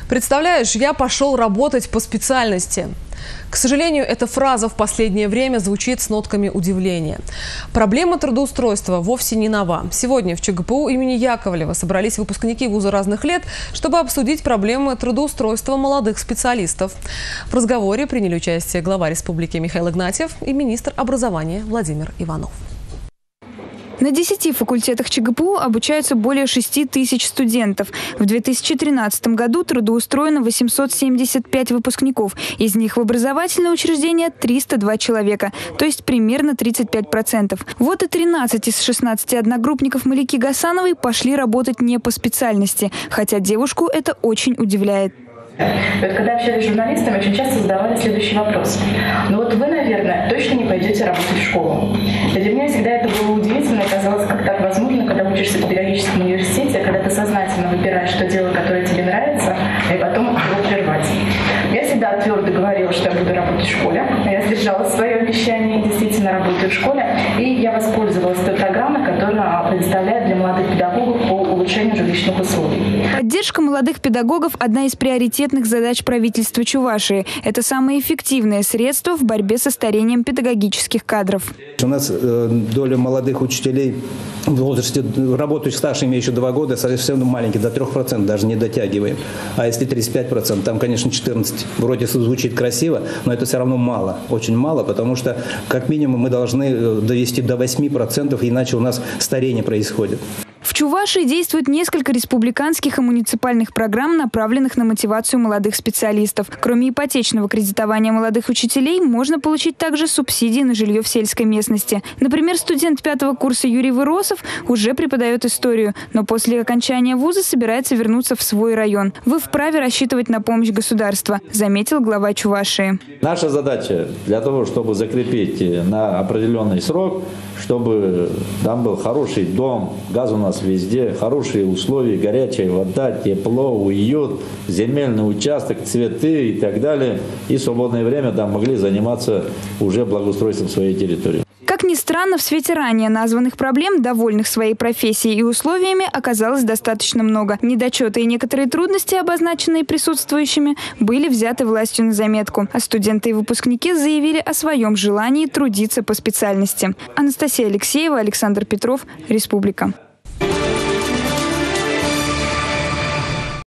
Представляешь, я пошел работать по специальности. К сожалению, эта фраза в последнее время звучит с нотками удивления. Проблема трудоустройства вовсе не нова. Сегодня в ЧГПУ имени Яковлева собрались выпускники вуза разных лет, чтобы обсудить проблемы трудоустройства молодых специалистов. В разговоре приняли участие глава республики Михаил Игнатьев и министр образования Владимир Иванов. На 10 факультетах ЧГПУ обучаются более 6 тысяч студентов. В 2013 году трудоустроено 875 выпускников. Из них в образовательные учреждения 302 человека, то есть примерно 35%. Вот и 13 из 16 одногруппников Малики Гасановой пошли работать не по специальности, хотя девушку это очень удивляет. Вот когда общались с журналистами, очень часто задавали следующий вопрос. Ну вот вы, наверное, точно не пойдете работать в школу. Для меня всегда это было удивительно и казалось, как так возможно, когда учишься в педагогическом университете, когда ты сознательно выбираешь то дело, которое тебе нравится, и потом его прервать. Я всегда твердо говорила, что я буду работать в школе. Я сдержала свое обещание и действительно работаю в школе. И я воспользовалась той программой, которая предоставляет для молодых педагогов по улучшению жилищных условий. Поддержка молодых педагогов – одна из приоритетных задач правительства Чувашии. Это самое эффективное средство в борьбе со старением педагогических кадров. У нас доля молодых учителей в возрасте работающих старше, имеющих 2 года, совсем маленький, до 3% даже не дотягиваем. А если 35%, там, конечно, 14%. Вроде звучит красиво, но это все равно мало, очень мало, потому что как минимум мы должны довести до 8%, иначе у нас старение происходит. В Чувашии действует несколько республиканских и муниципальных программ, направленных на мотивацию молодых специалистов. Кроме ипотечного кредитования молодых учителей, можно получить также субсидии на жилье в сельской местности. Например, студент 5-го курса Юрий Выросов уже преподает историю, но после окончания вуза собирается вернуться в свой район. Вы вправе рассчитывать на помощь государства, заметил глава Чувашии. Наша задача для того, чтобы закрепить на определенный срок, чтобы там был хороший дом, газ у нас везде, хорошие условия, горячая вода, тепло, уют, земельный участок, цветы и так далее. И в свободное время там могли заниматься уже благоустройством своей территории. Как ни странно, в свете ранее названных проблем, довольных своей профессией и условиями, оказалось достаточно много. Недочеты и некоторые трудности, обозначенные присутствующими, были взяты властью на заметку. А студенты и выпускники заявили о своем желании трудиться по специальности. Анастасия Алексеева, Александр Петров, Республика.